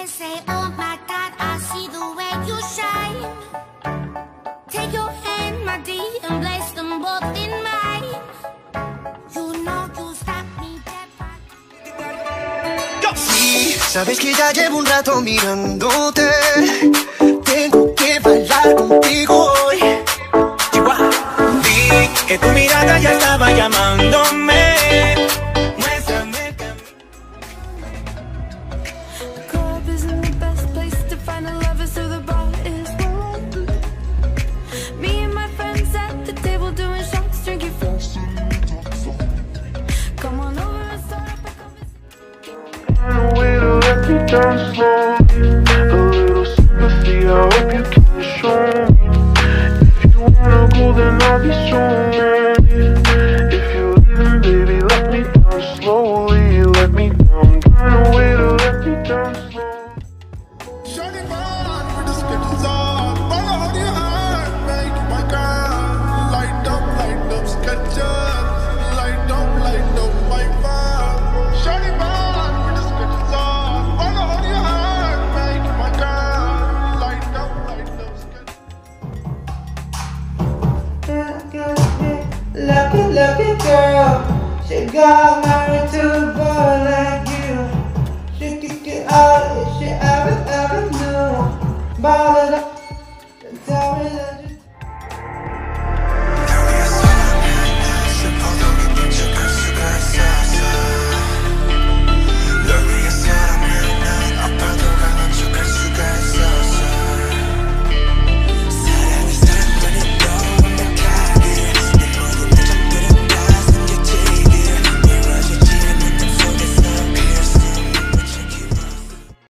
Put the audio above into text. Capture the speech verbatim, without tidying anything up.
They say, oh my God, I see the way you shine. Take your hand, my dear, and place them both in mine. You know you stop me dead by... Sí, sabes que ya llevo un rato mirándote. Tengo que bailar contigo hoy. Vi que tu mirada ya estaba llamándome. Down slowly, a little sympathy, I hope you can show me. If you wanna go, then I'll be so ready. If you're leaving, baby, let me down slowly. Let me down, find a way to let me down slowly. Shining bright with the skittles on. Follow how your heart make my girl. Light up, light up, sketches. Light up, light up, my vibe. Shining bright with the skittles on. Lucky, lucky girl, she got married to